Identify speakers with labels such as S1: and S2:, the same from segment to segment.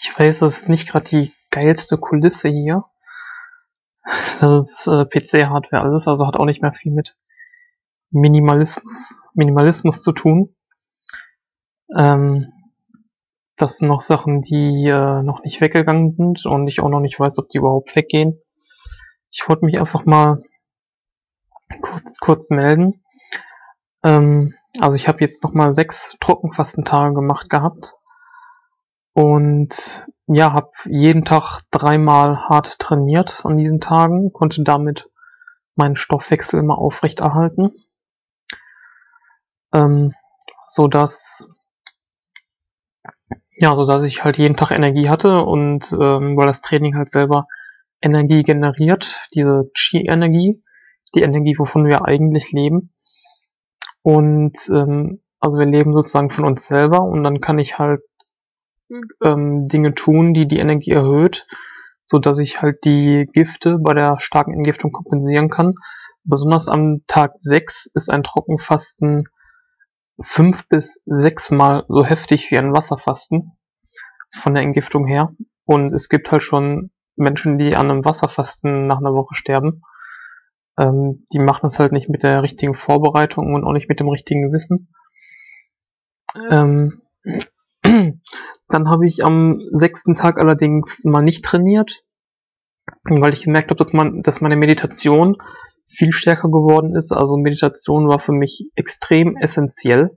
S1: Ich weiß, das ist nicht gerade die geilste Kulisse hier. Das ist PC-Hardware alles, also hat auch nicht mehr viel mit Minimalismus zu tun. Ähm, Das sind noch Sachen, die noch nicht weggegangen sind und ich auch noch nicht weiß, ob die überhaupt weggehen. Ich wollte mich einfach mal kurz melden. Also ich habe jetzt noch mal 6 Trockenfastentage gemacht gehabt und ja, habe jeden Tag 3-mal hart trainiert an diesen Tagen, konnte damit meinen Stoffwechsel immer aufrechterhalten, sodass ich halt jeden Tag Energie hatte und weil das Training halt selber Energie generiert, diese Qi-Energie, die Energie, wovon wir eigentlich leben. Und also wir leben sozusagen von uns selber und dann kann ich halt Dinge tun, die die Energie erhöht, so dass ich halt die Gifte bei der starken Entgiftung kompensieren kann. Besonders am Tag 6 ist ein Trockenfasten 5 bis 6 Mal so heftig wie ein Wasserfasten von der Entgiftung her. Und es gibt halt schon Menschen, die an einem Wasserfasten nach einer Woche sterben. Die machen es halt nicht mit der richtigen Vorbereitung und auch nicht mit dem richtigen Wissen. Dann habe ich am 6. Tag allerdings mal nicht trainiert, weil ich gemerkt habe, dass meine Meditation viel stärker geworden ist. Also Meditation war für mich extrem essentiell.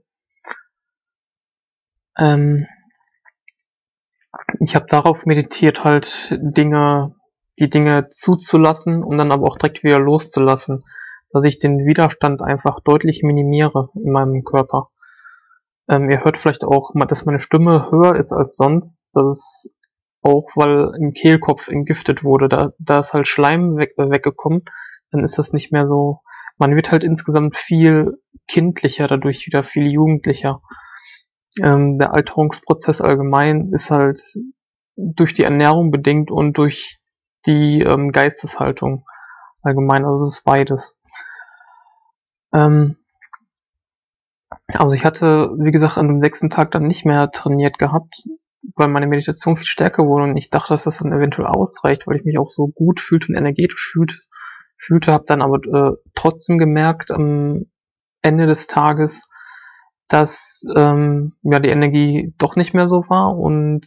S1: Ich habe darauf meditiert, halt die Dinge zuzulassen und dann aber auch direkt wieder loszulassen, dass ich den Widerstand einfach deutlich minimiere in meinem Körper. Ihr hört vielleicht auch, dass meine Stimme höher ist als sonst. Das ist auch, weil im Kehlkopf entgiftet wurde. Da ist halt Schleim weggekommen. Dann ist das nicht mehr so. Man wird halt insgesamt viel kindlicher, dadurch wieder viel jugendlicher. Der Alterungsprozess allgemein ist halt durch die Ernährung bedingt und durch die Geisteshaltung allgemein. Also es ist beides. Also ich hatte, wie gesagt, an dem 6. Tag dann nicht mehr trainiert gehabt, weil meine Meditation viel stärker wurde und ich dachte, dass das dann eventuell ausreicht, weil ich mich auch so gut fühlte und energetisch fühlte, habe dann aber trotzdem gemerkt am Ende des Tages, dass die Energie doch nicht mehr so war und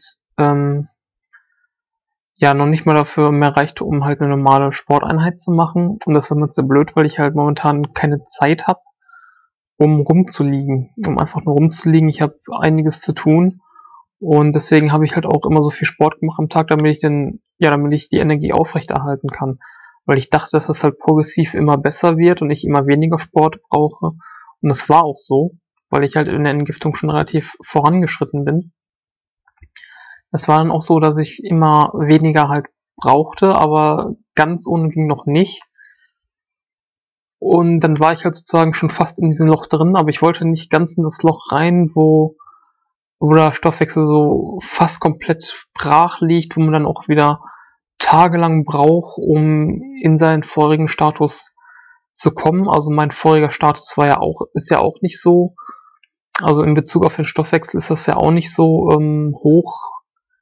S1: noch nicht mal dafür mehr reichte, um halt eine normale Sporteinheit zu machen. Und das war mir so blöd, weil ich halt momentan keine Zeit habe, um einfach nur rumzuliegen. Ich habe einiges zu tun und deswegen habe ich halt auch immer so viel Sport gemacht am Tag, damit ich die Energie aufrechterhalten kann. Weil ich dachte, dass das halt progressiv immer besser wird und ich immer weniger Sport brauche. Und das war auch so, weil ich halt in der Entgiftung schon relativ vorangeschritten bin. Es war dann auch so, dass ich immer weniger halt brauchte, aber ganz ohne ging noch nicht. Und dann war ich halt sozusagen schon fast in diesem Loch drin, aber ich wollte nicht ganz in das Loch rein, wo der Stoffwechsel so fast komplett brach liegt, wo man dann auch wieder tagelang braucht, um in seinen vorigen Status zu kommen. Also mein voriger Status ist ja auch nicht so, also in Bezug auf den Stoffwechsel ist das ja auch nicht so hoch.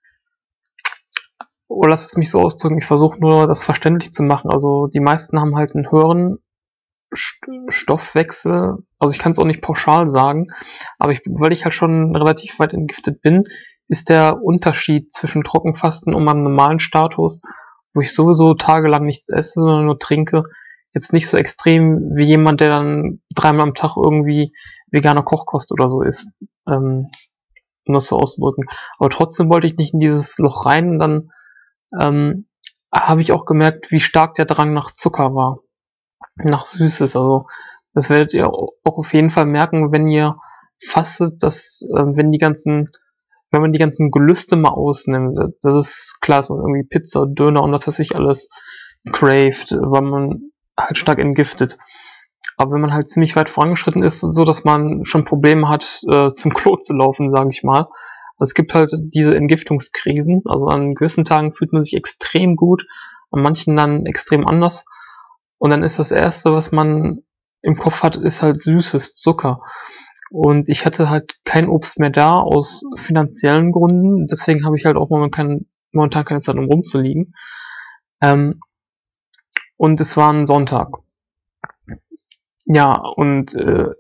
S1: Oder lass es mich so ausdrücken, ich versuche nur das verständlich zu machen. Also die meisten haben halt einen höheren Stoffwechsel, also ich kann es auch nicht pauschal sagen, aber weil ich halt schon relativ weit entgiftet bin, ist der Unterschied zwischen Trockenfasten und meinem normalen Status, wo ich sowieso tagelang nichts esse, sondern nur trinke, jetzt nicht so extrem wie jemand, der dann 3-mal am Tag irgendwie vegane Kochkost oder so isst, um das so auszudrücken. Aber trotzdem wollte ich nicht in dieses Loch rein und dann habe ich auch gemerkt, wie stark der Drang nach Zucker war. Nach Süßes. Also das werdet ihr auch auf jeden Fall merken, wenn ihr fastet, dass wenn man die ganzen Gelüste mal ausnimmt, das ist klar, dass man irgendwie Pizza, Döner und was weiß ich alles craved, weil man halt stark entgiftet. Aber wenn man halt ziemlich weit vorangeschritten ist, so dass man schon Probleme hat, zum Klo zu laufen, sage ich mal. Es gibt halt diese Entgiftungskrisen, also an gewissen Tagen fühlt man sich extrem gut, an manchen dann extrem anders. Und dann ist das Erste, was man im Kopf hat, ist halt süßes Zucker. Und ich hatte halt kein Obst mehr da aus finanziellen Gründen. Deswegen habe ich halt auch momentan keine Zeit, um rumzuliegen. Und es war ein Sonntag. Ja, und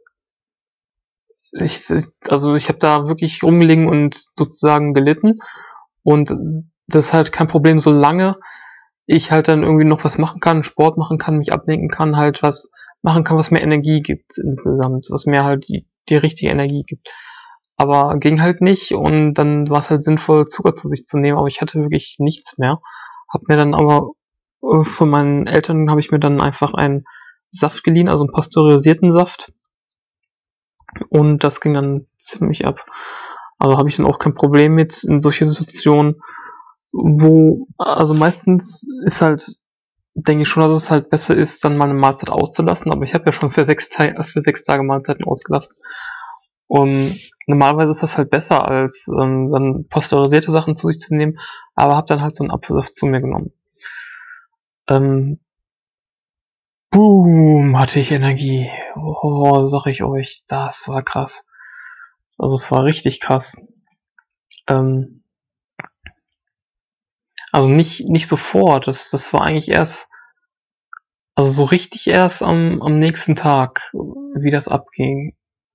S1: ich habe da wirklich rumgelegen und sozusagen gelitten. Und das ist halt kein Problem, solange ich halt dann irgendwie noch was machen kann, Sport machen kann, mich ablenken kann, halt was machen kann, was mir Energie gibt insgesamt, was mir halt die richtige Energie gibt. Aber ging halt nicht und dann war es halt sinnvoll, Zucker zu sich zu nehmen, aber ich hatte wirklich nichts mehr. Hab mir dann aber von meinen Eltern habe ich mir dann einfach einen Saft geliehen, also einen pasteurisierten Saft. Und das ging dann ziemlich ab. Also habe ich dann auch kein Problem mit in solche Situationen, also meistens ist halt, denke ich schon, dass es halt besser ist, dann mal eine Mahlzeit auszulassen, aber ich habe ja schon für 6 Tage Mahlzeiten ausgelassen. Und normalerweise ist das halt besser, als dann pasteurisierte Sachen zu sich zu nehmen, aber habe dann halt so einen Apfelsaft zu mir genommen. Boom, hatte ich Energie. Oh, sag ich euch, das war krass. Also es war richtig krass. Also nicht sofort, das war eigentlich erst, also so richtig erst am nächsten Tag, wie das abging.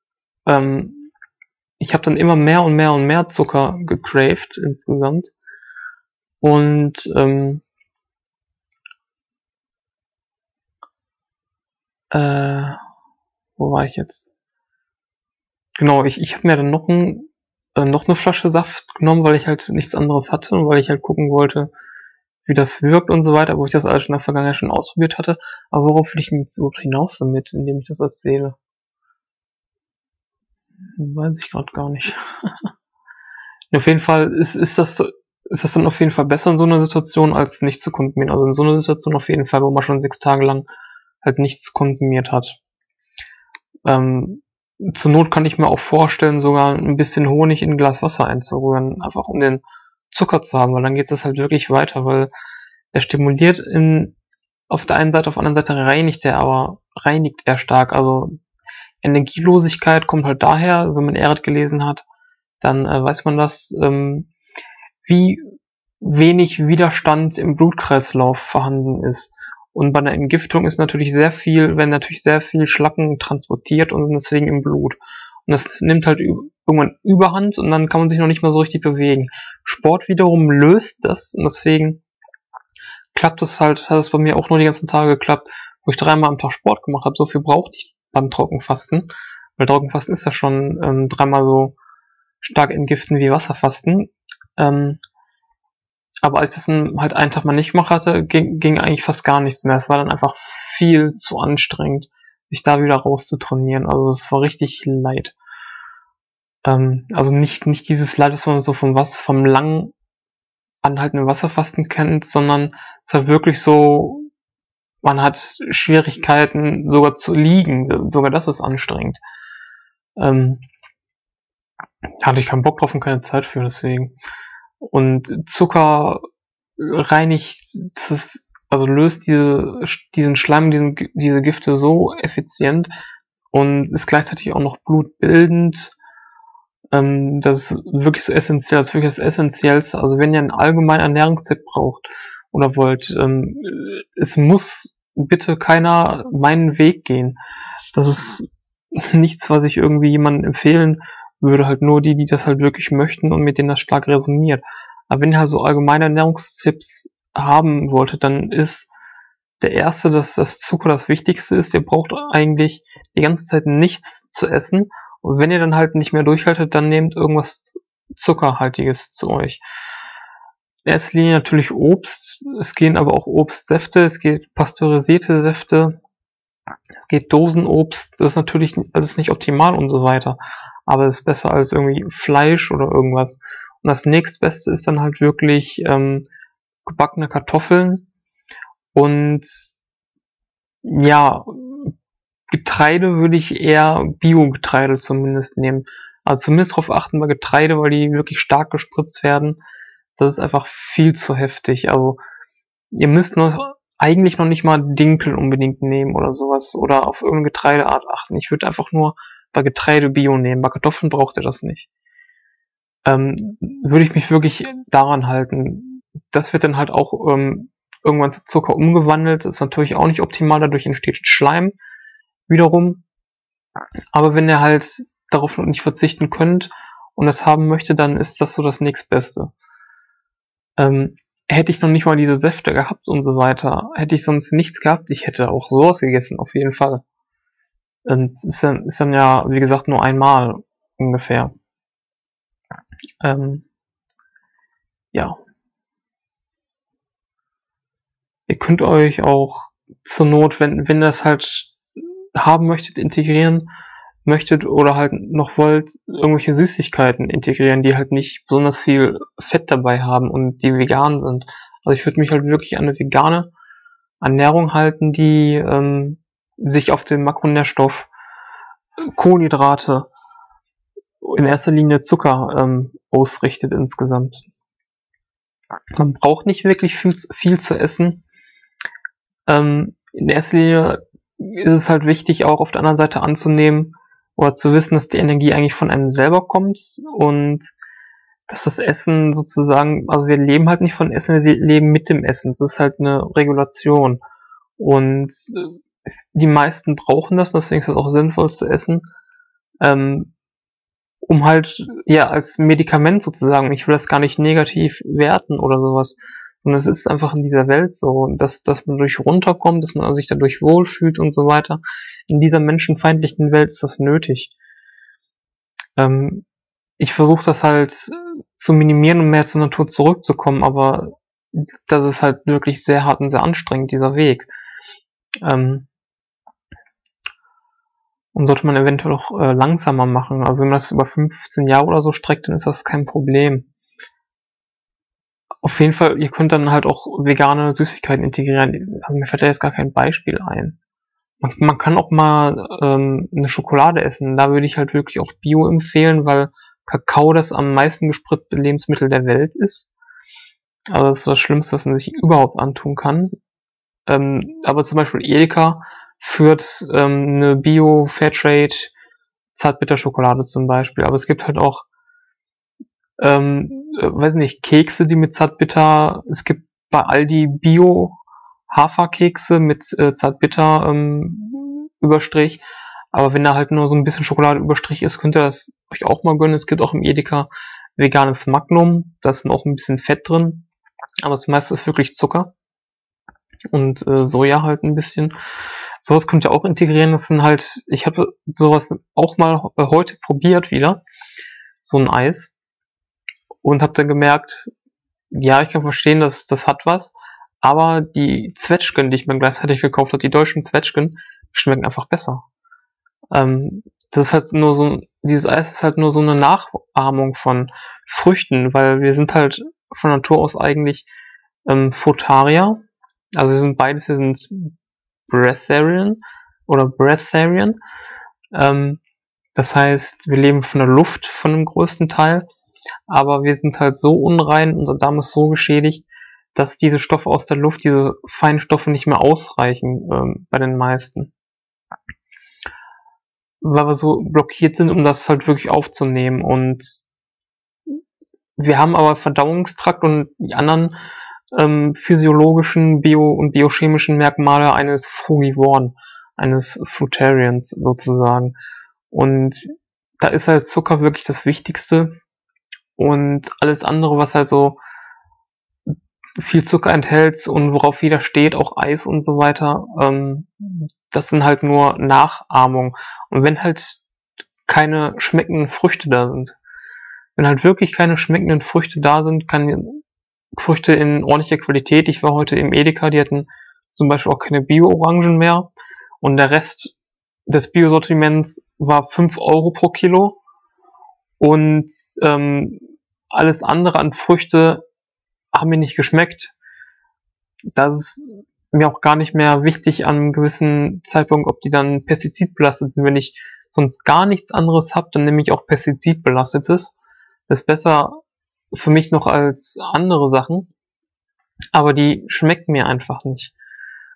S1: Ich habe dann immer mehr und mehr und mehr Zucker gecraved insgesamt. Und wo war ich jetzt? Genau, ich habe mir dann noch eine Flasche Saft genommen, weil ich halt nichts anderes hatte und weil ich halt gucken wollte, wie das wirkt und so weiter, wo ich das alles schon in der Vergangenheit schon ausprobiert hatte. Aber worauf will ich denn jetzt überhaupt hinaus damit, indem ich das erzähle? Weiß ich gerade gar nicht. Auf jeden Fall ist das dann auf jeden Fall besser in so einer Situation, als nicht zu konsumieren. Also in so einer Situation auf jeden Fall, wo man schon 6 Tage lang halt nichts konsumiert hat. Zur Not kann ich mir auch vorstellen, sogar ein bisschen Honig in ein Glas Wasser einzurühren, einfach um den Zucker zu haben, weil dann geht es halt wirklich weiter, weil der stimuliert auf der einen Seite, auf der anderen Seite reinigt er stark. Also Energielosigkeit kommt halt daher, wenn man Ehret gelesen hat, dann weiß man das, wie wenig Widerstand im Blutkreislauf vorhanden ist. Und bei einer Entgiftung werden natürlich sehr viel Schlacken transportiert und sind deswegen im Blut. Und das nimmt halt irgendwann Überhand und dann kann man sich noch nicht mal so richtig bewegen. Sport wiederum löst das und deswegen hat es bei mir auch nur die ganzen Tage geklappt, wo ich 3-mal am Tag Sport gemacht habe. So viel brauchte ich beim Trockenfasten, weil Trockenfasten ist ja schon 3-mal so stark entgiften wie Wasserfasten. Aber als ich das dann halt einen Tag mal nicht gemacht hatte, ging eigentlich fast gar nichts mehr. Es war dann einfach viel zu anstrengend, sich da wieder rauszutrainieren. Also es war richtig Leid. Also nicht dieses Leid, was man so vom lang anhaltenden Wasserfasten kennt, sondern es ist halt wirklich so, man hat Schwierigkeiten sogar zu liegen. Sogar das ist anstrengend. Hatte ich keinen Bock drauf und keine Zeit für, deswegen. Und Zucker reinigt, also löst diesen Schleim, diese Gifte so effizient und ist gleichzeitig auch noch blutbildend. Das ist wirklich so essentiell, das ist wirklich das Essentiellste. Also wenn ihr einen allgemeinen Ernährungstipp braucht oder wollt, es muss bitte keiner meinen Weg gehen. Das ist nichts, was ich irgendwie jemandem empfehlen würde, halt nur die das halt wirklich möchten und mit denen das stark resoniert. Aber wenn ihr halt so allgemeine Ernährungstipps haben wolltet, dann ist der erste, dass das Zucker das Wichtigste ist. Ihr braucht eigentlich die ganze Zeit nichts zu essen. Und wenn ihr dann halt nicht mehr durchhaltet, dann nehmt irgendwas Zuckerhaltiges zu euch. In erster Linie natürlich Obst. Es gehen aber auch Obstsäfte, es geht pasteurisierte Säfte, es geht Dosenobst. Das ist natürlich alles nicht optimal und so weiter. Aber es ist besser als irgendwie Fleisch oder irgendwas. Und das nächstbeste ist dann halt wirklich gebackene Kartoffeln und ja, Getreide würde ich eher Bio-Getreide zumindest nehmen. Also zumindest darauf achten bei Getreide, weil die wirklich stark gespritzt werden. Das ist einfach viel zu heftig. Also ihr müsst eigentlich noch nicht mal Dinkel unbedingt nehmen oder sowas oder auf irgendeine Getreideart achten. Ich würde einfach nur bei Getreide Bio nehmen, bei Kartoffeln braucht er das nicht. Würde ich mich wirklich daran halten. Das wird dann halt auch irgendwann zu Zucker umgewandelt. Das ist natürlich auch nicht optimal, dadurch entsteht Schleim wiederum. Aber wenn ihr halt darauf nicht verzichten könnt und das haben möchte, dann ist das so das nächstbeste. Hätte ich noch nicht mal diese Säfte gehabt und so weiter, hätte ich sonst nichts gehabt, ich hätte auch sowas gegessen, auf jeden Fall. Ist dann ja, wie gesagt, nur einmal ungefähr. Ja. Ihr könnt euch auch zur Not, wenn ihr das halt haben möchtet, integrieren möchtet oder halt noch wollt, irgendwelche Süßigkeiten integrieren, die halt nicht besonders viel Fett dabei haben und die vegan sind. Also ich würde mich halt wirklich an eine vegane Ernährung halten, die sich auf den Makronährstoff, Kohlenhydrate, in erster Linie Zucker ausrichtet insgesamt. Man braucht nicht wirklich viel zu essen. In erster Linie ist es halt wichtig, auch auf der anderen Seite anzunehmen oder zu wissen, dass die Energie eigentlich von einem selber kommt und dass das Essen sozusagen, also wir leben halt nicht von Essen, wir leben mit dem Essen. Das ist halt eine Regulation. Und die meisten brauchen das, deswegen ist das auch sinnvoll zu essen, um halt, ja, als Medikament sozusagen, ich will das gar nicht negativ werten oder sowas, sondern es ist einfach in dieser Welt so, dass man durch runterkommt, dass man sich dadurch wohlfühlt und so weiter. In dieser menschenfeindlichen Welt ist das nötig. Ich versuche das halt zu minimieren, um mehr zur Natur zurückzukommen, aber das ist halt wirklich sehr hart und sehr anstrengend, dieser Weg. Und sollte man eventuell auch langsamer machen. Also wenn man das über 15 Jahre oder so streckt, dann ist das kein Problem. Auf jeden Fall, ihr könnt dann halt auch vegane Süßigkeiten integrieren. Also mir fällt da jetzt gar kein Beispiel ein. Man kann auch mal eine Schokolade essen. Da würde ich halt wirklich auch Bio empfehlen, weil Kakao das am meisten gespritzte Lebensmittel der Welt ist. Also das ist das Schlimmste, was man sich überhaupt antun kann. Aber zum Beispiel Edeka führt eine Bio Fairtrade Zartbitterschokolade zum Beispiel. Aber es gibt halt auch weiß nicht, Kekse, die mit Zartbitter, es gibt bei Aldi Bio Haferkekse mit Zartbitter Überstrich. Aber wenn da halt nur so ein bisschen Schokolade Überstrich ist, könnt ihr das euch auch mal gönnen. Es gibt auch im Edeka veganes Magnum, da ist auch ein bisschen Fett drin. Aber das meiste ist wirklich Zucker. Und Soja halt ein bisschen. Sowas könnt ihr auch integrieren. Das sind halt, ich habe sowas auch mal heute probiert wieder. So ein Eis. Und habe dann gemerkt, ja, ich kann verstehen, dass das hat was. Aber die Zwetschgen, die ich mir gleichzeitig gekauft habe, die deutschen Zwetschgen, schmecken einfach besser. Das ist halt nur so, dieses Eis ist halt nur so eine Nachahmung von Früchten, weil wir sind halt von Natur aus eigentlich Frutarier. Also wir sind beides, wir sind Breatharian oder Breatharian. Das heißt, wir leben von der Luft von dem größten Teil, aber wir sind halt so unrein, unser Darm ist so geschädigt, dass diese Stoffe aus der Luft, diese feinen Stoffe nicht mehr ausreichen bei den meisten. Weil wir so blockiert sind, um das halt wirklich aufzunehmen. Und wir haben aber Verdauungstrakt und die anderen physiologischen und biochemischen Merkmale eines Frugivoren, eines Fruitarians sozusagen. Und da ist halt Zucker wirklich das Wichtigste. Und alles andere, was halt so viel Zucker enthält und worauf jeder steht, auch Eis und so weiter, das sind halt nur Nachahmungen. Und wenn halt keine schmeckenden Früchte da sind, wenn halt wirklich keine schmeckenden Früchte da sind, Früchte in ordentlicher Qualität. Ich war heute im Edeka, die hatten zum Beispiel auch keine Bio-Orangen mehr und der Rest des Bio-Sortiments war 5 Euro pro Kilo und alles andere an Früchte haben mir nicht geschmeckt. Das ist mir auch gar nicht mehr wichtig an einem gewissen Zeitpunkt, ob die dann pestizidbelastet sind. Wenn ich sonst gar nichts anderes habe, dann nehme ich auch pestizidbelastetes. Das ist besser für mich noch als andere Sachen, aber die schmecken mir einfach nicht.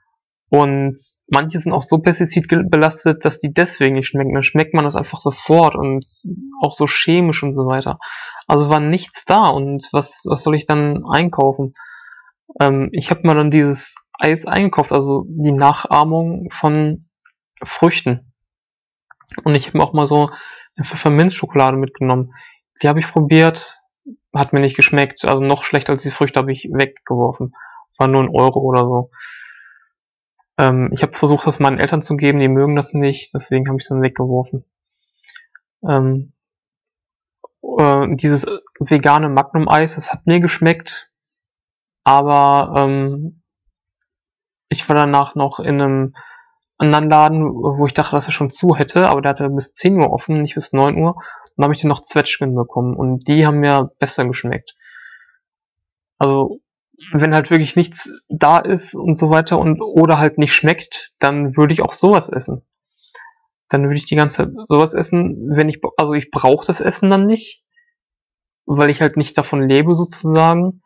S1: Und manche sind auch so pestizidbelastet, dass die deswegen nicht schmecken. Dann schmeckt man das einfach sofort und auch so chemisch und so weiter. Also war nichts da und was soll ich dann einkaufen? Ich habe mal dann dieses Eis eingekauft, also die Nachahmung von Früchten. Und ich habe auch mal so eine Pfefferminzschokolade mitgenommen. Die habe ich probiert, hat mir nicht geschmeckt. Also noch schlechter als die Früchte habe ich weggeworfen. War nur 1 Euro oder so. Ich habe versucht, das meinen Eltern zu geben, die mögen das nicht, deswegen habe ich es dann weggeworfen. Ähm, dieses vegane Magnum-Eis, das hat mir geschmeckt, aber ich war danach noch in einem anderen Laden, wo ich dachte, dass er schon zu hätte, aber der hatte bis 10 Uhr offen, nicht bis 9 Uhr. Und dann habe ich dann noch Zwetschgen bekommen und die haben mir besser geschmeckt. Also wenn halt wirklich nichts da ist und so weiter und oder halt nicht schmeckt, dann würde ich auch sowas essen. Dann würde ich die ganze Zeit sowas essen, wenn ich, also ich brauche das Essen dann nicht, weil ich halt nicht davon lebe sozusagen.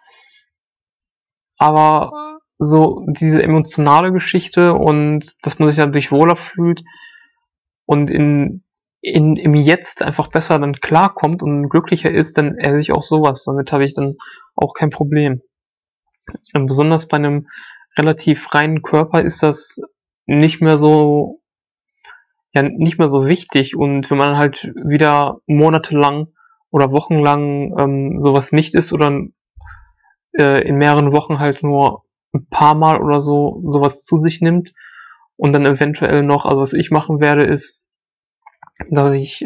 S1: Aber so diese emotionale Geschichte und dass man sich dadurch wohler fühlt und im Jetzt einfach besser dann klarkommt und glücklicher ist, dann esse ich auch sowas. Damit habe ich dann auch kein Problem. Und besonders bei einem relativ reinen Körper ist das nicht mehr so, ja, nicht mehr so wichtig. Und wenn man halt wieder monatelang oder wochenlang sowas nicht isst oder in mehreren Wochen halt nur ein paar Mal oder so sowas zu sich nimmt und dann eventuell noch, also was ich machen werde, ist, dass ich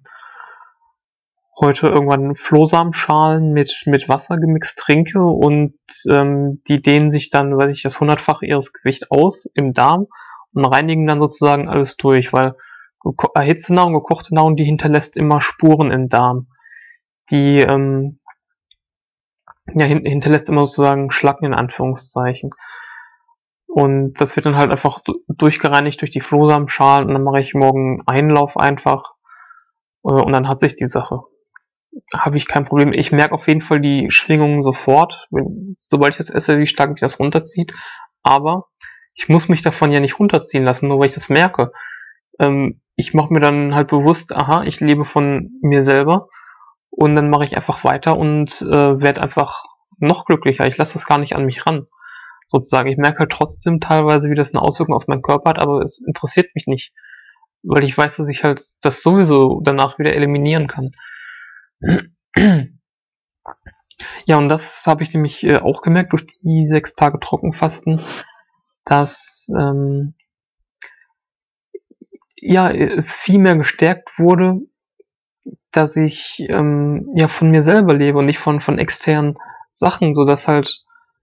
S1: heute irgendwann Flohsamenschalen mit Wasser gemixt trinke und die dehnen sich dann, weiß ich, das 100-fache ihres Gewichts aus im Darm und reinigen dann sozusagen alles durch, weil erhitzte Nahrung, gekochte Nahrung, die hinterlässt immer Spuren im Darm. Die hinterlässt immer sozusagen Schlacken in Anführungszeichen. Und das wird dann halt einfach durchgereinigt durch die Flohsamenschalen und dann mache ich morgen Einlauf einfach und dann hat sich die Sache. Habe ich kein Problem. Ich merke auf jeden Fall die Schwingungen sofort, sobald ich das esse, wie stark mich das runterzieht. Aber ich muss mich davon ja nicht runterziehen lassen, nur weil ich das merke. Ich mache mir dann halt bewusst, aha, ich lebe von mir selber und dann mache ich einfach weiter und werde einfach noch glücklicher. Ich lasse das gar nicht an mich ran, sozusagen. Ich merke halt trotzdem teilweise, wie das eine Auswirkung auf meinen Körper hat, aber es interessiert mich nicht, weil ich weiß, dass ich halt das sowieso danach wieder eliminieren kann. Ja, und das habe ich nämlich auch gemerkt durch die 6 Tage Trockenfasten, dass es viel mehr gestärkt wurde, dass ich von mir selber lebe und nicht von externen Sachen, so dass halt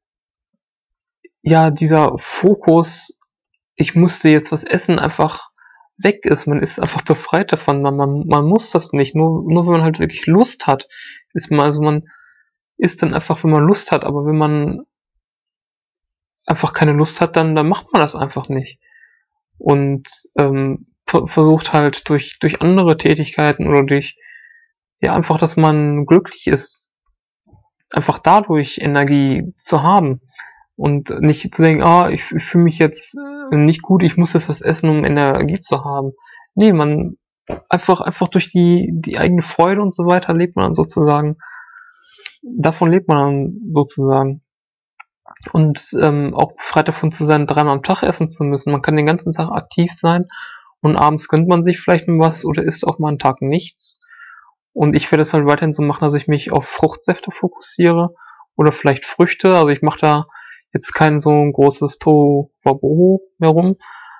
S1: dieser Fokus, ich musste jetzt was essen, einfach weg ist. Man ist einfach befreit davon. Man muss das nicht. Nur wenn man halt wirklich Lust hat, man isst dann einfach, wenn man Lust hat. Aber wenn man einfach keine Lust hat, dann macht man das einfach nicht. Und versucht halt durch andere Tätigkeiten oder durch, einfach, dass man glücklich ist, einfach dadurch Energie zu haben. Und nicht zu denken, ich fühle mich jetzt nicht gut, ich muss jetzt was essen, um Energie zu haben. Nee, man einfach durch die eigene Freude und so weiter lebt man dann sozusagen. Davon lebt man dann sozusagen. Und auch befreit davon zu sein, 3-mal am Tag essen zu müssen. Man kann den ganzen Tag aktiv sein und abends gönnt man sich vielleicht mal was oder isst auch mal einen Tag nichts. Und ich werde es halt weiterhin so machen, dass ich mich auf Fruchtsäfte fokussiere oder vielleicht Früchte. Also ich mache da jetzt kein so ein großes Tohuwabohu mehr rum.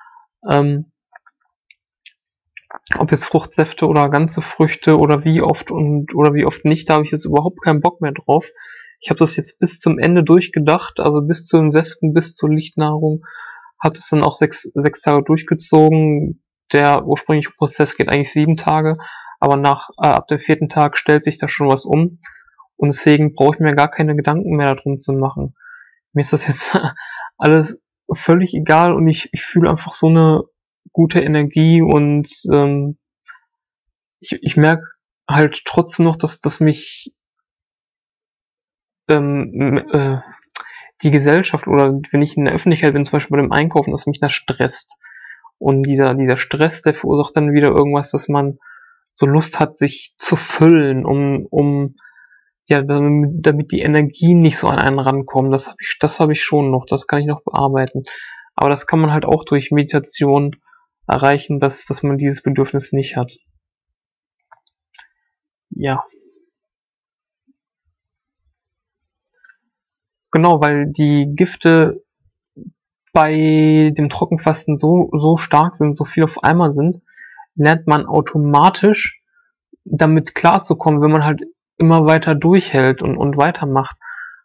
S1: Ob jetzt Fruchtsäfte oder ganze Früchte oder wie oft nicht, da habe ich jetzt überhaupt keinen Bock mehr drauf. Ich habe das jetzt bis zum Ende durchgedacht, also bis zu den Säften, bis zur Lichtnahrung, habe es dann auch 6 Tage durchgezogen. Der ursprüngliche Prozess geht eigentlich 7 Tage, aber ab dem 4. Tag stellt sich da schon was um und deswegen brauche ich mir gar keine Gedanken mehr darum zu machen. Mir ist das jetzt alles völlig egal und ich fühle einfach so eine gute Energie und ich merke halt trotzdem noch, dass mich die Gesellschaft oder wenn ich in der Öffentlichkeit bin, zum Beispiel bei dem Einkaufen, dass mich das stresst. Und dieser Stress, der verursacht dann wieder irgendwas, dass man so Lust hat, sich zu füllen, ja, damit die Energien nicht so an einen rankommen. Das habe ich schon noch, das kann ich noch bearbeiten. Aber das kann man halt auch durch Meditation erreichen, dass man dieses Bedürfnis nicht hat. Ja. Genau, weil die Gifte bei dem Trockenfasten so stark sind, so viel auf einmal sind, lernt man automatisch damit klarzukommen, wenn man halt immer weiter durchhält und weitermacht.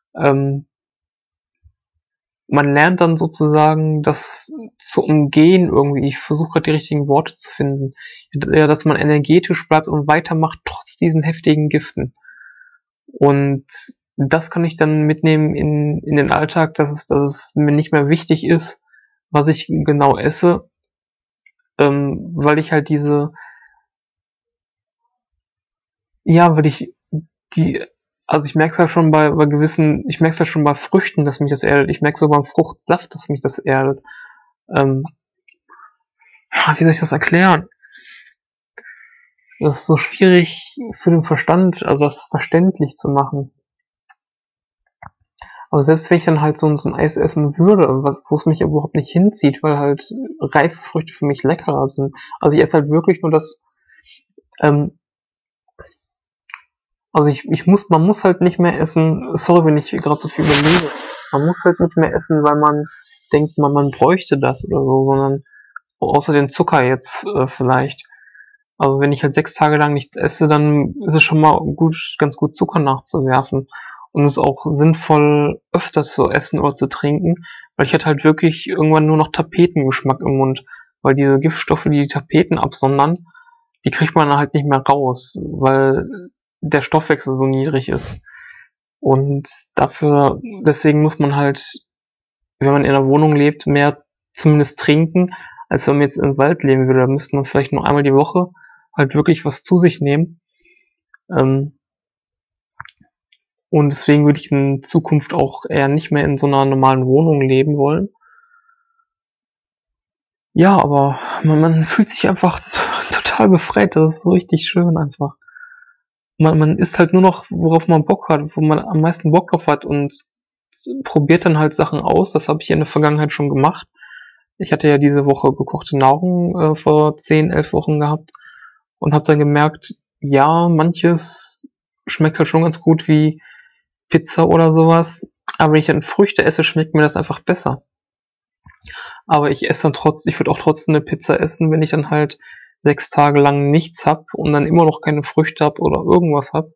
S1: Man lernt dann sozusagen das zu umgehen irgendwie. Ich versuche gerade die richtigen Worte zu finden. Ja, dass man energetisch bleibt und weitermacht trotz diesen heftigen Giften. Und das kann ich dann mitnehmen in den Alltag, dass es mir nicht mehr wichtig ist, was ich genau esse, weil ich halt also ich merke es halt schon ich merke es halt schon bei Früchten, dass mich das erdet. Ich merke so beim Fruchtsaft, dass mich das erdet. Wie soll ich das erklären? Das ist so schwierig für den Verstand, also das verständlich zu machen. Aber selbst wenn ich dann halt so ein Eis essen würde, wo es mich überhaupt nicht hinzieht, weil halt reife Früchte für mich leckerer sind. Also ich esse halt wirklich nur das, also man muss halt nicht mehr essen, sorry, wenn ich gerade so viel überlege, man muss halt nicht mehr essen, weil man denkt, man bräuchte das oder so, sondern außer den Zucker jetzt vielleicht. Also wenn ich halt 6 Tage lang nichts esse, dann ist es schon mal ganz gut Zucker nachzuwerfen. Und es ist auch sinnvoll, öfter zu essen oder zu trinken, weil ich hatte halt wirklich irgendwann nur noch Tapetengeschmack im Mund. Weil diese Giftstoffe, die Tapeten absondern, die kriegt man halt nicht mehr raus, weil der Stoffwechsel so niedrig ist. Und deswegen muss man halt, wenn man in einer Wohnung lebt, mehr zumindest trinken, als wenn man jetzt im Wald leben würde. Da müsste man vielleicht nur einmal die Woche halt wirklich was zu sich nehmen. Und deswegen würde ich in Zukunft auch eher nicht mehr in so einer normalen Wohnung leben wollen. Ja, aber man fühlt sich einfach total befreit. Das ist so richtig schön einfach. Man isst halt nur noch, worauf man Bock hat, wo man am meisten Bock drauf hat und probiert dann halt Sachen aus. Das habe ich in der Vergangenheit schon gemacht. Ich hatte ja diese Woche gekochte Nahrung vor 10, 11 Wochen gehabt und habe dann gemerkt, ja, manches schmeckt halt schon ganz gut wie Pizza oder sowas, aber wenn ich dann Früchte esse, schmeckt mir das einfach besser. Aber ich würde auch trotzdem eine Pizza essen, wenn ich dann halt 6 Tage lang nichts hab und dann immer noch keine Früchte hab oder irgendwas hab,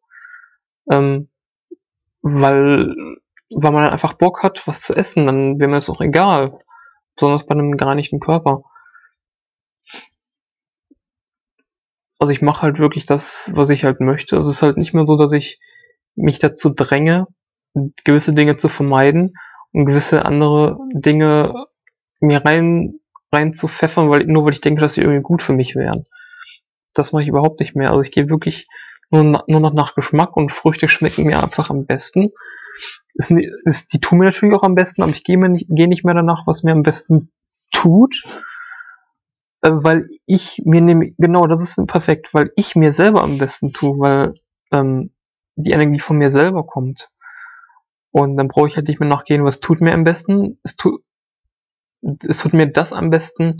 S1: weil man dann einfach Bock hat, was zu essen, dann wäre mir das auch egal. Besonders bei einem gereinigten Körper. Also ich mache halt wirklich das, was ich halt möchte. Es ist halt nicht mehr so, dass ich mich dazu dränge, gewisse Dinge zu vermeiden und gewisse andere Dinge mir rein zu pfeffern, weil ich denke, dass sie irgendwie gut für mich wären. Das mache ich überhaupt nicht mehr. Also ich gehe wirklich nur noch nach Geschmack und Früchte schmecken mir einfach am besten. Die tun mir natürlich auch am besten, aber ich gehe nicht mehr danach, was mir am besten tut, weil genau, das ist perfekt, weil ich mir selber am besten tue, weil die Energie von mir selber kommt. Und dann brauche ich halt nicht mehr nachgehen, was tut mir am besten. Es tut mir das am besten,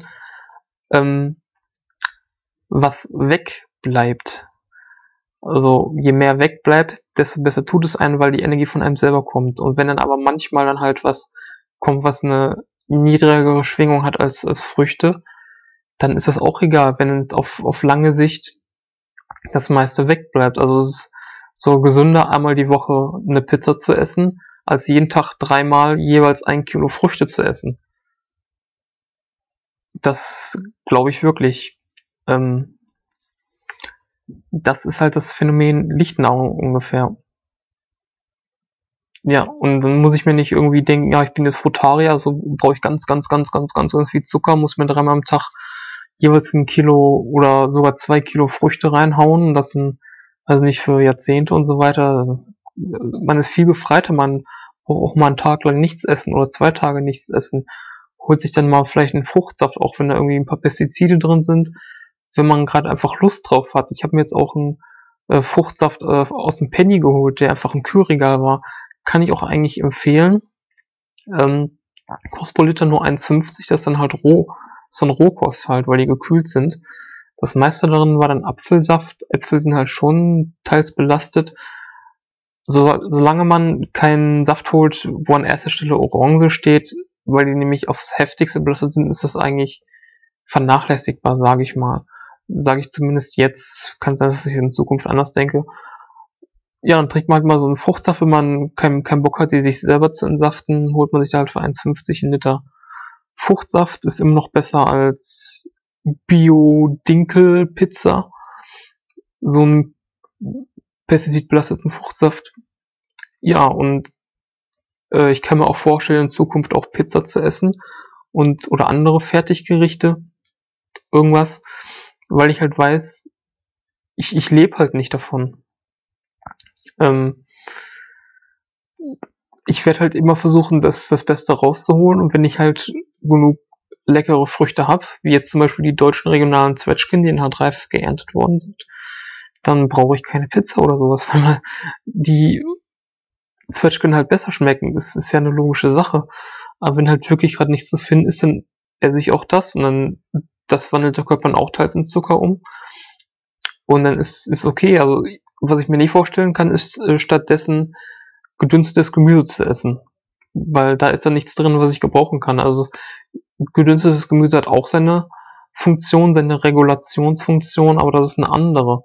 S1: was wegbleibt. Also je mehr wegbleibt, desto besser tut es einem, weil die Energie von einem selber kommt. Und wenn dann aber manchmal dann halt was kommt, was eine niedrigere Schwingung hat als Früchte, dann ist das auch egal, wenn es auf lange Sicht das meiste wegbleibt. Also es ist so gesünder, einmal die Woche eine Pizza zu essen, als jeden Tag 3-mal jeweils 1 Kilo Früchte zu essen. Das glaube ich wirklich. Das ist halt das Phänomen Lichtnahrung ungefähr. Ja, und dann muss ich mir nicht irgendwie denken, ja, ich bin jetzt Frutarier, also brauche ich ganz viel Zucker, muss mir 3-mal am Tag jeweils 1 Kilo oder sogar 2 Kilo Früchte reinhauen. Das sind, also nicht für Jahrzehnte und so weiter. Man ist viel befreiter, man auch mal einen Tag lang nichts essen oder 2 Tage nichts essen. Holt sich dann mal vielleicht einen Fruchtsaft, auch wenn da irgendwie ein paar Pestizide drin sind, wenn man gerade einfach Lust drauf hat. Ich habe mir jetzt auch einen Fruchtsaft aus dem Penny geholt, der einfach im Kühlregal war. Kann ich auch eigentlich empfehlen. Kostet pro Liter nur 1,50, das ist dann halt roh, so ein Rohkost halt, weil die gekühlt sind. Das meiste darin war dann Apfelsaft. Äpfel sind halt schon teils belastet. Solange man keinen Saft holt, wo an erster Stelle Orange steht, weil die nämlich aufs heftigste belastet sind, ist das eigentlich vernachlässigbar, sage ich mal. Sage ich zumindest jetzt. Kann sein, dass ich in Zukunft anders denke. Ja, dann trinkt man halt mal so einen Fruchtsaft, wenn man keinen Bock hat, die sich selber zu entsaften, holt man sich da halt für 1,50 einen Liter. Fruchtsaft ist immer noch besser als Bio-Dinkel-Pizza. So einen pestizidbelasteten Fruchtsaft. Ja, und ich kann mir auch vorstellen, in Zukunft auch Pizza zu essen oder andere Fertiggerichte, irgendwas, weil ich halt weiß, ich lebe halt nicht davon. Ich werde halt immer versuchen, das Beste rauszuholen, und wenn ich halt genug leckere Früchte habe, wie jetzt zum Beispiel die deutschen regionalen Zwetschgen, die in H3 geerntet worden sind, dann brauche ich keine Pizza oder sowas, weil die Zwetschgen halt besser schmecken. Das ist ja eine logische Sache. Aber wenn halt wirklich gerade nichts zu finden ist, dann esse ich auch das, und dann das wandelt der Körper dann auch teils in Zucker um. Und dann ist okay. Also was ich mir nicht vorstellen kann, ist stattdessen gedünstetes Gemüse zu essen. Weil da ist dann nichts drin, was ich gebrauchen kann. Also gedünstetes Gemüse hat auch seine Funktion, seine Regulationsfunktion, aber das ist eine andere.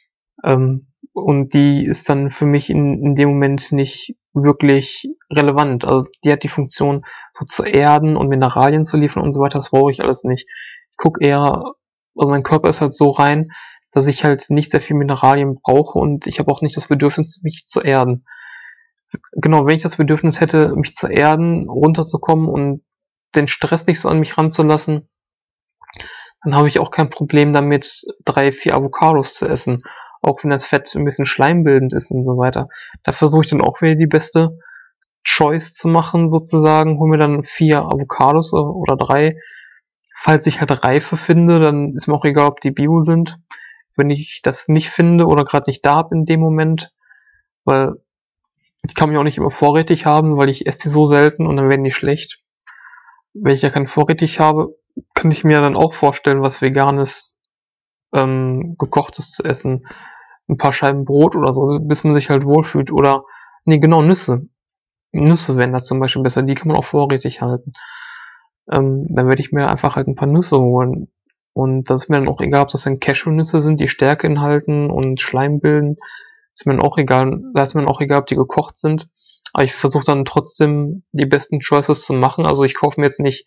S1: Und die ist dann für mich in dem Moment nicht wirklich relevant. Also die hat die Funktion, so zu erden und Mineralien zu liefern und so weiter. Das brauche ich alles nicht. Ich gucke eher, also mein Körper ist halt so rein, dass ich halt nicht sehr viel Mineralien brauche, und ich habe auch nicht das Bedürfnis, mich zu erden. Genau, wenn ich das Bedürfnis hätte, mich zu erden, runterzukommen und den Stress nicht so an mich ranzulassen, dann habe ich auch kein Problem damit, 3, 4 Avocados zu essen. Auch wenn das Fett ein bisschen schleimbildend ist und so weiter. Da versuche ich dann auch wieder die beste Choice zu machen, sozusagen. Hol mir dann 4 Avocados oder 3. Falls ich halt Reife finde, dann ist mir auch egal, ob die Bio sind. Wenn ich das nicht finde oder gerade nicht da habe in dem Moment, weil ich kann mich auch nicht immer vorrätig haben, weil ich esse die so selten und dann werden die schlecht. Wenn ich ja keinen vorrätig habe, kann ich mir dann auch vorstellen, was Veganes, Gekochtes zu essen. Ein paar Scheiben Brot oder so, bis man sich halt wohlfühlt. Oder, nee, genau, Nüsse. Nüsse wären da zum Beispiel besser, die kann man auch vorrätig halten. Dann werde ich mir einfach halt ein paar Nüsse holen. Und das ist mir dann auch egal, ob das dann Cashewnüsse sind, die Stärke enthalten und Schleim bilden. Ist mir dann auch egal, da ist mir dann auch egal, ob die gekocht sind. Aber ich versuche dann trotzdem die besten Choices zu machen. Also ich kaufe mir jetzt nicht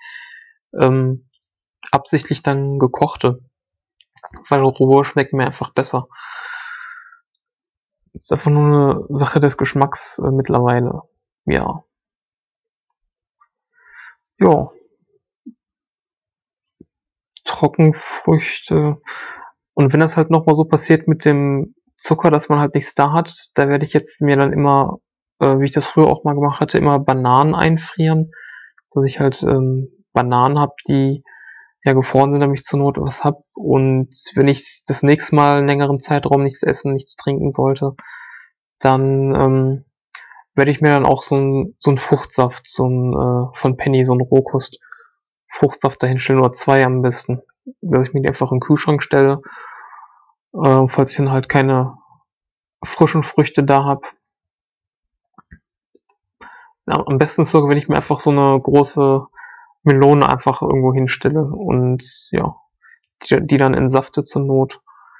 S1: absichtlich dann gekochte, weil rohe schmecken mir einfach besser. Ist einfach nur eine Sache des Geschmacks mittlerweile. Ja. Ja. Trockenfrüchte. Und wenn das halt nochmal so passiert mit dem Zucker, dass man halt nichts da hat, da werde ich jetzt mir dann immer, wie ich das früher auch mal gemacht hatte, immer Bananen einfrieren, dass ich halt Bananen habe, die ja gefroren sind, damit ich zur Not was hab. Und wenn ich das nächste Mal einen längeren Zeitraum nichts essen, nichts trinken sollte, dann werde ich mir dann auch so ein Fruchtsaft, von Penny, so ein Rohkost-Fruchtsaft dahinstellen, oder 2 am besten. Dass ich mir die einfach in den Kühlschrank stelle, falls ich dann halt keine frischen Früchte da habe. Ja, am besten ist sogar, wenn ich mir einfach so eine große Melone einfach irgendwo hinstelle und ja, die dann entsafte zur Not.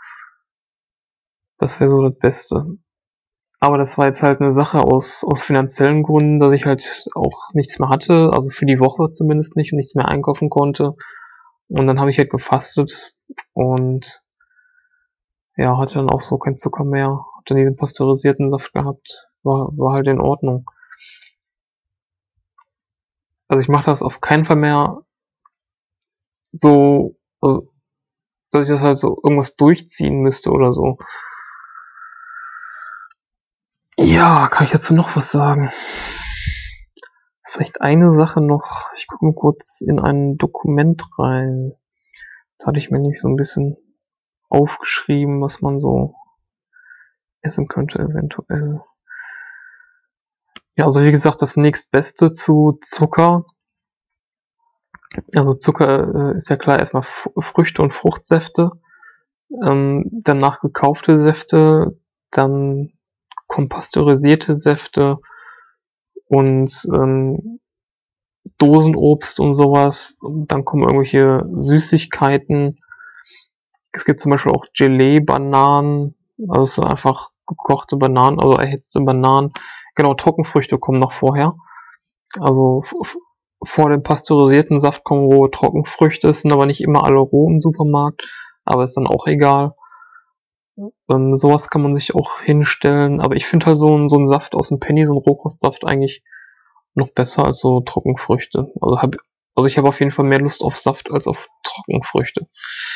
S1: Das wäre so das Beste. Aber das war jetzt halt eine Sache aus finanziellen Gründen, dass ich halt auch nichts mehr hatte, also für die Woche zumindest nicht, und nichts mehr einkaufen konnte. Und dann habe ich halt gefastet und ja, hatte dann auch so keinen Zucker mehr, hab dann diesen pasteurisierten Saft gehabt, war halt in Ordnung. Also ich mache das auf keinen Fall mehr so, also, dass ich das halt so irgendwas durchziehen müsste oder so. Ja, kann ich dazu noch was sagen? Vielleicht eine Sache noch. Ich gucke mal kurz in ein Dokument rein. Da hatte ich mir nämlich so ein bisschen aufgeschrieben, was man so essen könnte eventuell. Ja, also wie gesagt, das nächstbeste zu Zucker. Also Zucker ist ja klar erstmal Früchte und Fruchtsäfte, danach gekaufte Säfte, dann kompasteurisierte Säfte und Dosenobst und sowas. Und dann kommen irgendwelche Süßigkeiten. Es gibt zum Beispiel auch Gelee-Bananen, also einfach gekochte Bananen, also erhitzte Bananen. Genau, Trockenfrüchte kommen noch vorher. Also vor dem pasteurisierten Saft kommen rohe Trockenfrüchte, sind aber nicht immer alle roh im Supermarkt, aber ist dann auch egal. Sowas kann man sich auch hinstellen, aber ich finde halt so ein Saft aus dem Penny, so ein Rohkostsaft eigentlich noch besser als so Trockenfrüchte. Also ich habe auf jeden Fall mehr Lust auf Saft als auf Trockenfrüchte.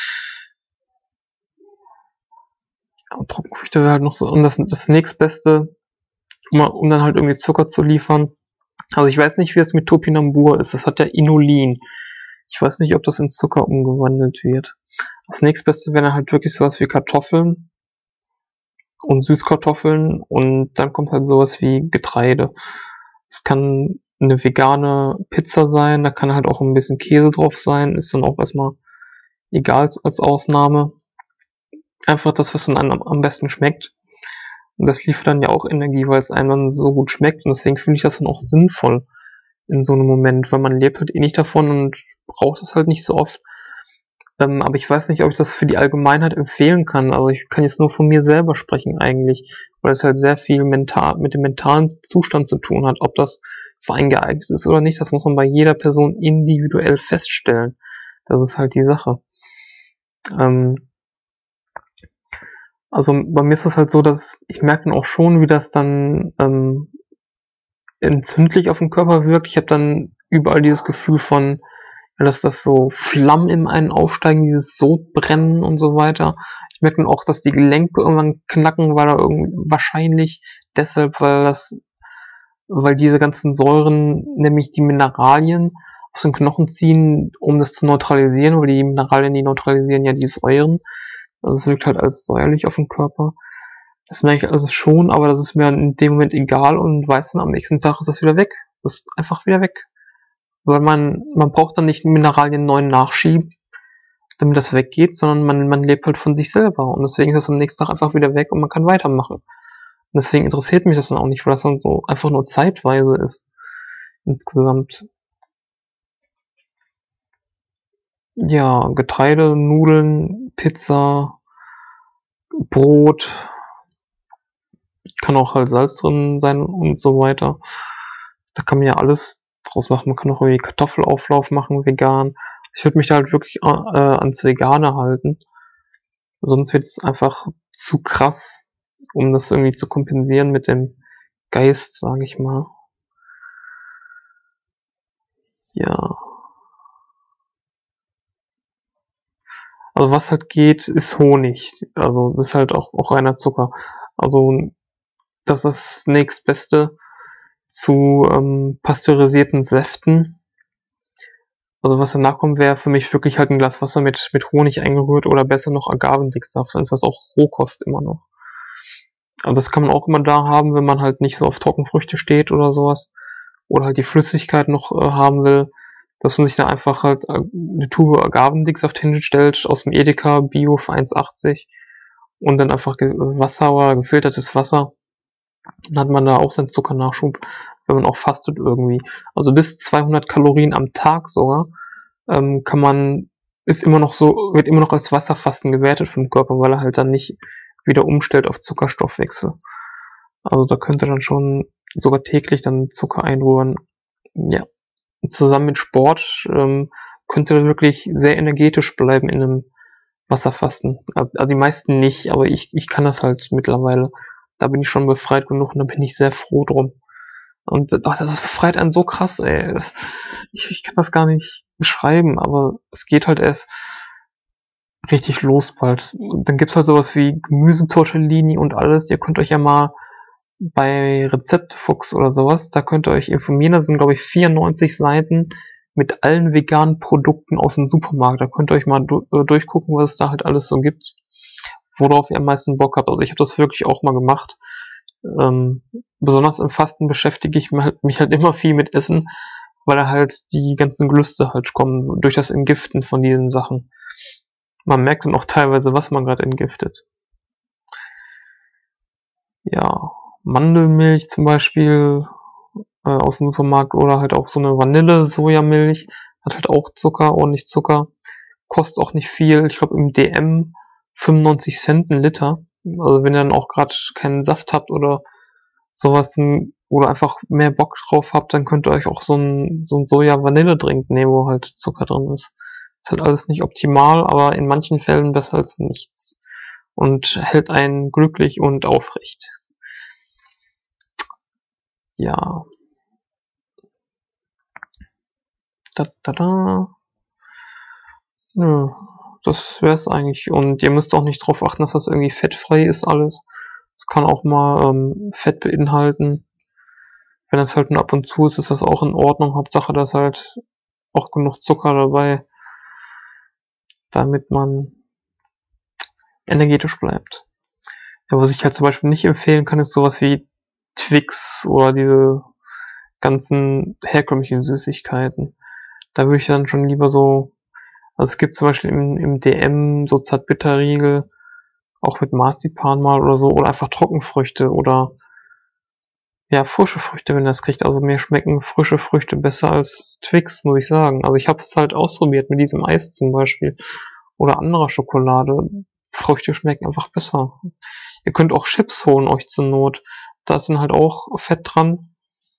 S1: Aber Trockenfrüchte wäre halt noch so, und das nächstbeste, um dann halt irgendwie Zucker zu liefern. Also ich weiß nicht, wie es mit Topinambur ist. Das hat ja Inulin. Ich weiß nicht, ob das in Zucker umgewandelt wird. Das nächstbeste wäre dann halt wirklich sowas wie Kartoffeln und Süßkartoffeln und dann kommt halt sowas wie Getreide. Es kann eine vegane Pizza sein, da kann halt auch ein bisschen Käse drauf sein, ist dann auch erstmal egal als Ausnahme. Einfach das, was dann einem am besten schmeckt. Und das liefert dann ja auch Energie, weil es einem dann so gut schmeckt und deswegen finde ich das dann auch sinnvoll in so einem Moment, weil man lebt halt eh nicht davon und braucht es halt nicht so oft. Aber ich weiß nicht, ob ich das für die Allgemeinheit empfehlen kann. Also ich kann jetzt nur von mir selber sprechen eigentlich, weil es halt sehr viel mit dem mentalen Zustand zu tun hat. Ob das für einen geeignet ist oder nicht, das muss man bei jeder Person individuell feststellen. Das ist halt die Sache. Also bei mir ist das halt so, dass ich merke dann auch schon, wie das dann entzündlich auf den Körper wirkt. Ich habe dann überall dieses Gefühl von, dass das so Flammen in einen aufsteigen, dieses Sodbrennen und so weiter. Ich merke dann auch, dass die Gelenke irgendwann knacken, weil da irgendwie wahrscheinlich deshalb, weil diese ganzen Säuren, nämlich die Mineralien aus den Knochen ziehen, um das zu neutralisieren, weil die Mineralien, die neutralisieren ja die Säuren. Also es wirkt halt alles säuerlich auf den Körper. Das merke ich also schon, aber das ist mir in dem Moment egal und weiß dann am nächsten Tag ist das wieder weg. Das ist einfach wieder weg. Weil man braucht dann nicht Mineralien neu nachschieben, damit das weggeht, sondern man lebt halt von sich selber. Und deswegen ist das am nächsten Tag einfach wieder weg und man kann weitermachen. Und deswegen interessiert mich das dann auch nicht, weil das dann so einfach nur zeitweise ist. Insgesamt. Ja, Getreide, Nudeln, Pizza, Brot, kann auch halt Salz drin sein und so weiter. Da kann man ja alles draus machen. Man kann auch irgendwie Kartoffelauflauf machen, vegan. Ich würde mich da halt wirklich ans Vegane halten. Sonst wird es einfach zu krass, um das irgendwie zu kompensieren mit dem Geist, sage ich mal. Ja. Also was halt geht, ist Honig. Also das ist halt auch reiner Zucker. Also das ist das nächstbeste zu pasteurisierten Säften. Also was danach kommt, wäre für mich wirklich halt ein Glas Wasser mit Honig eingerührt oder besser noch Agavendicksaft, dann ist das auch Rohkost immer noch. Also das kann man auch immer da haben, wenn man halt nicht so auf Trockenfrüchte steht oder sowas. Oder halt die Flüssigkeit noch haben will, dass man sich da einfach halt eine Tube Agavendicksaft hinstellt aus dem Edeka Bio für 1,80 und dann einfach Wasser oder gefiltertes Wasser. Dann hat man da auch seinen Zuckernachschub, wenn man auch fastet irgendwie. Also bis 200 Kalorien am Tag sogar wird immer noch als Wasserfasten gewertet vom Körper, weil er halt dann nicht wieder umstellt auf Zuckerstoffwechsel. Also da könnte dann schon sogar täglich dann Zucker einrühren. Ja. Und zusammen mit Sport könnte er wirklich sehr energetisch bleiben in einem Wasserfasten. Also die meisten nicht, aber ich kann das halt mittlerweile. Da bin ich schon befreit genug und da bin ich sehr froh drum. Und das befreit einen so krass, ey. Ich kann das gar nicht beschreiben, aber es geht halt erst richtig los bald. Und dann gibt's halt sowas wie Gemüsetortellini und alles. Ihr könnt euch ja mal bei Rezeptefuchs oder sowas, da könnt ihr euch informieren, da sind glaube ich 94 Seiten mit allen veganen Produkten aus dem Supermarkt. Da könnt ihr euch mal durchgucken, was es da halt alles so gibt, worauf ihr am meisten Bock habt. Also ich habe das wirklich auch mal gemacht. Besonders im Fasten beschäftige ich mich halt immer viel mit Essen, weil da halt die ganzen Gelüste halt kommen durch das Entgiften von diesen Sachen. Man merkt dann auch teilweise, was man gerade entgiftet. Ja, Mandelmilch zum Beispiel aus dem Supermarkt oder halt auch so eine Vanille-Sojamilch. Hat halt auch Zucker, ordentlich Zucker. Kostet auch nicht viel. Ich glaube im DM 95 Cent ein Liter. Also wenn ihr dann auch gerade keinen Saft habt oder sowas oder einfach mehr Bock drauf habt, dann könnt ihr euch auch so ein Soja-Vanille-Drink nehmen, wo halt Zucker drin ist. Ist halt alles nicht optimal, aber in manchen Fällen besser als nichts. Und hält einen glücklich und aufrecht. Ja. Nö, das wär's eigentlich. Und ihr müsst auch nicht drauf achten, dass das irgendwie fettfrei ist alles. Es kann auch mal Fett beinhalten. Wenn es halt nur ab und zu ist, ist das auch in Ordnung. Hauptsache, da ist halt auch genug Zucker dabei, damit man energetisch bleibt. Ja, was ich halt zum Beispiel nicht empfehlen kann, ist sowas wie Twix oder diese ganzen herkömmlichen Süßigkeiten. Da würde ich dann schon lieber so, also es gibt zum Beispiel im DM so Zartbitterriegel, auch mit Marzipan mal oder so, oder einfach Trockenfrüchte oder ja, frische Früchte, wenn ihr das kriegt. Also mir schmecken frische Früchte besser als Twix, muss ich sagen. Also ich habe es halt ausprobiert mit diesem Eis zum Beispiel oder anderer Schokolade. Früchte schmecken einfach besser. Ihr könnt auch Chips holen, euch zur Not. Da ist dann halt auch Fett dran.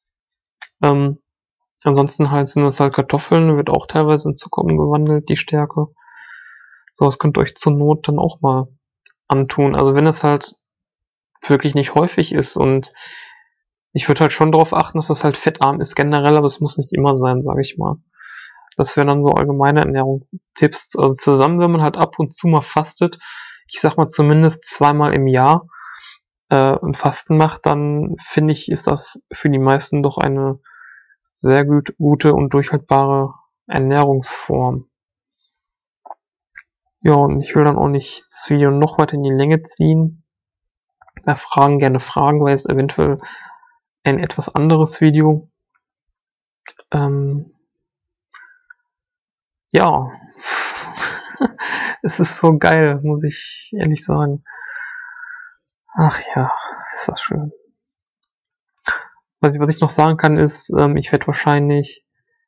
S1: Ansonsten halt sind das halt Kartoffeln, wird auch teilweise in Zucker umgewandelt, die Stärke. Sowas könnt ihr euch zur Not dann auch mal antun. Also wenn es halt wirklich nicht häufig ist und ich würde halt schon darauf achten, dass das halt fettarm ist generell, aber es muss nicht immer sein, sage ich mal. Das wären dann so allgemeine Ernährungstipps. Also zusammen, wenn man halt ab und zu mal fastet, ich sag mal zumindest 2-mal im Jahr ein Fasten macht, dann finde ich, ist das für die meisten doch eine sehr gute und durchhaltbare Ernährungsform. Ja, und ich will dann auch nicht das Video noch weiter in die Länge ziehen. Bei Fragen gerne fragen, weil es eventuell ein etwas anderes Video. Ja, es ist so geil, muss ich ehrlich sagen. Ach ja, ist das schön. Was ich noch sagen kann ist, ich werde wahrscheinlich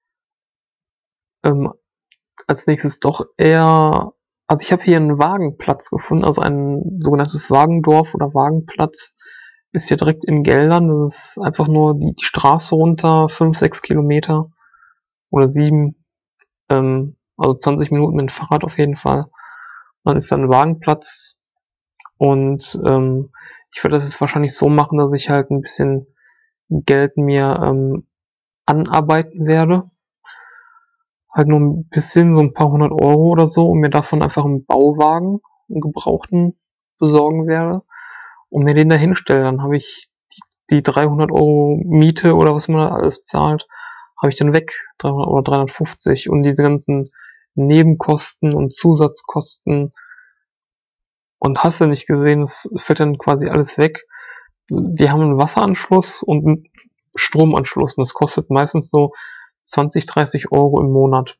S1: als nächstes doch eher, also ich habe hier einen Wagenplatz gefunden, also ein sogenanntes Wagendorf oder Wagenplatz ist hier direkt in Geldern. Das ist einfach nur die Straße runter, 5-6 Kilometer oder 7, also 20 Minuten mit dem Fahrrad auf jeden Fall. Dann ist da ein Wagenplatz und ich werde das jetzt wahrscheinlich so machen, dass ich halt ein bisschen Geld mir anarbeiten werde. Halt nur ein bisschen, so ein paar 100 Euro oder so, und mir davon einfach einen Bauwagen, einen gebrauchten, besorgen werde und mir den da hinstelle. Dann habe ich die 300 Euro Miete oder was man da alles zahlt, habe ich dann weg, 300 oder 350, und diese ganzen Nebenkosten und Zusatzkosten und hast du nicht gesehen, das fällt dann quasi alles weg. Die haben einen Wasseranschluss und einen Stromanschluss und das kostet meistens so 20, 30 Euro im Monat.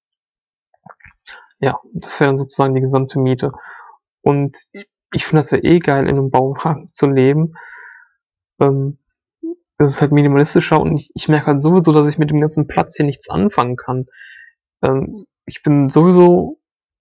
S1: Ja, das wäre dann sozusagen die gesamte Miete. Und ich finde das ja eh geil, in einem Bauwagen zu leben. Das ist halt minimalistischer und ich merke halt sowieso, dass ich mit dem ganzen Platz hier nichts anfangen kann. Ich bin sowieso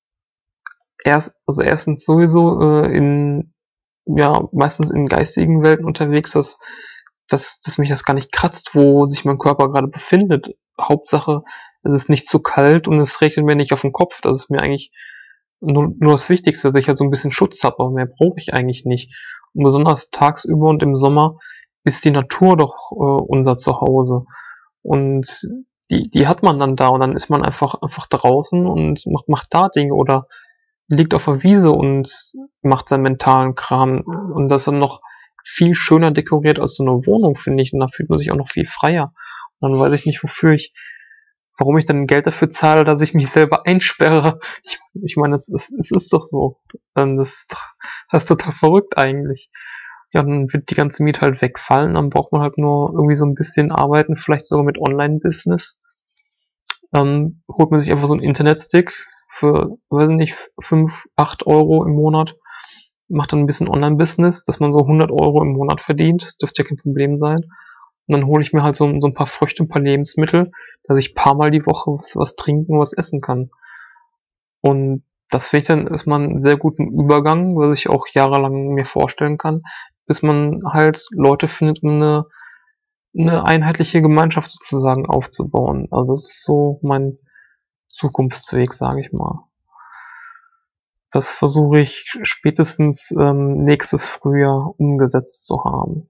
S1: erstens sowieso meistens in geistigen Welten unterwegs, dass mich das gar nicht kratzt, wo sich mein Körper gerade befindet. Hauptsache, es ist nicht zu kalt und es regnet mir nicht auf den Kopf. Das ist mir eigentlich nur das Wichtigste, dass ich halt so ein bisschen Schutz habe, aber mehr brauche ich eigentlich nicht. Und besonders tagsüber und im Sommer ist die Natur doch unser Zuhause. Und die hat man dann da und dann ist man einfach draußen und macht da Dinge oder liegt auf der Wiese und macht seinen mentalen Kram. Und das dann noch viel schöner dekoriert als so eine Wohnung, finde ich. Und da fühlt man sich auch noch viel freier. Und dann weiß ich nicht, warum ich dann Geld dafür zahle, dass ich mich selber einsperre. Ich meine, es ist doch so. Das ist total verrückt eigentlich. Ja, dann wird die ganze Miete halt wegfallen, dann braucht man halt nur irgendwie so ein bisschen arbeiten, vielleicht sogar mit Online-Business. Dann holt man sich einfach so einen Internetstick für, weiß nicht, 5, 8 Euro im Monat, macht dann ein bisschen Online-Business, dass man so 100 Euro im Monat verdient, dürfte ja kein Problem sein. Und dann hole ich mir halt so ein paar Früchte, ein paar Lebensmittel, dass ich ein paar Mal die Woche was trinken, was essen kann. Und das finde ich dann erstmal einen sehr guten Übergang, was ich auch jahrelang mir vorstellen kann, bis man halt Leute findet, um eine einheitliche Gemeinschaft sozusagen aufzubauen. Also das ist so mein Zukunftsweg, sage ich mal. Das versuche ich spätestens nächstes Frühjahr umgesetzt zu haben.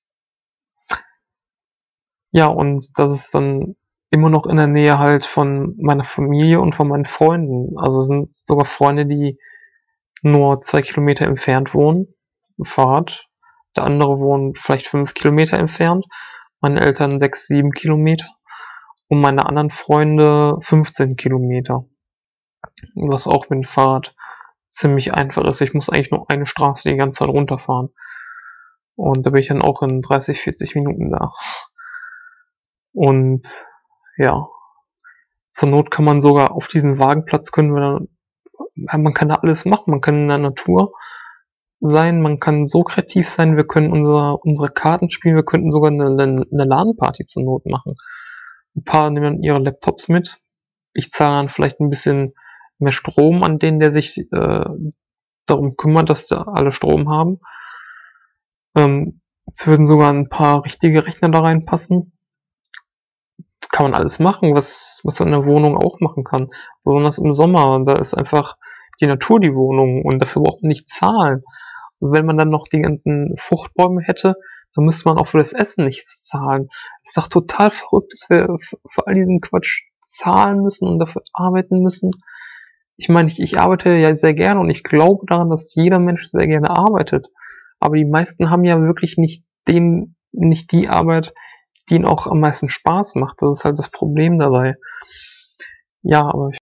S1: Ja, und das ist dann immer noch in der Nähe halt von meiner Familie und von meinen Freunden. Also es sind sogar Freunde, die nur 2 Kilometer entfernt wohnen, Fahrrad. Der andere wohnt vielleicht 5 Kilometer entfernt. Meine Eltern 6, 7 Kilometer. Und meine anderen Freunde 15 Kilometer. Was auch mit dem Fahrrad ziemlich einfach ist. Ich muss eigentlich nur eine Straße die ganze Zeit runterfahren. Und da bin ich dann auch in 30, 40 Minuten da. Und ja, zur Not kann man sogar auf diesen Wagenplatz man kann da alles machen. Man kann in der Natur sein, man kann so kreativ sein, wir können unsere Karten spielen, wir könnten sogar eine LAN-Party zur Not machen. Ein paar nehmen dann ihre Laptops mit. Ich zahle dann vielleicht ein bisschen mehr Strom an den, der sich darum kümmert, dass da alle Strom haben. Es würden sogar ein paar richtige Rechner da reinpassen. Kann man alles machen, was man in der Wohnung auch machen kann. Besonders im Sommer, da ist einfach die Natur die Wohnung und dafür braucht man nicht zahlen. Und wenn man dann noch die ganzen Fruchtbäume hätte, dann müsste man auch für das Essen nichts zahlen. Das ist doch total verrückt, dass wir für all diesen Quatsch zahlen müssen und dafür arbeiten müssen. Ich meine, ich arbeite ja sehr gerne und ich glaube daran, dass jeder Mensch sehr gerne arbeitet. Aber die meisten haben ja wirklich nicht die Arbeit, die ihnen auch am meisten Spaß macht. Das ist halt das Problem dabei. Ja, aber